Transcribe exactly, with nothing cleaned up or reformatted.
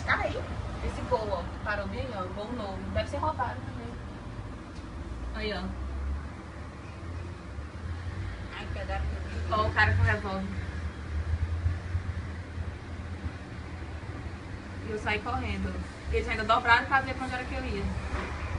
cair. Esse gol, ó, que parou bem, ó, gol novo. Deve ser roubado também. Aí, ó. Ai, pegaram comigo. Ó, o cara com revólver. E eu saí correndo. Eles ainda dobraram pra ver pra onde era que eu ia.